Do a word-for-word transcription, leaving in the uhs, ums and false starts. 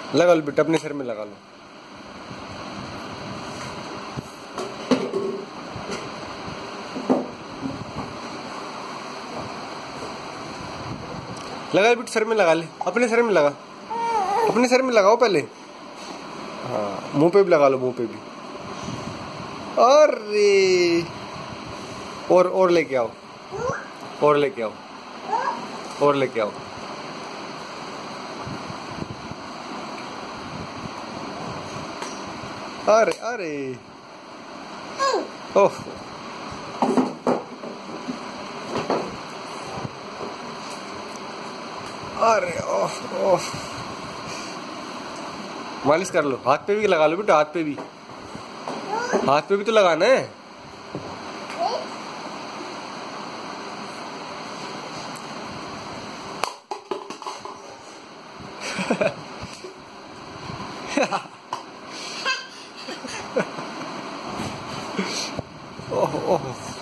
लगा लो बेटा, अपने सर में लगा लो। लगा बेटा, सर में लगा ले, अपने सर में लगा, अपने सर में लगाओ पहले। हाँ, मुंह पे भी लगा लो, मुंह पे भी। अरे और और लेके आओ, और लेके आओ, और लेके आओ। अरे अरे ओह, अरे ओह ओह, मालिश कर लो, हाथ पे भी लगा लो बेटा, हाथ पे भी, हाथ पे भी तो लगाना है। ओह ओह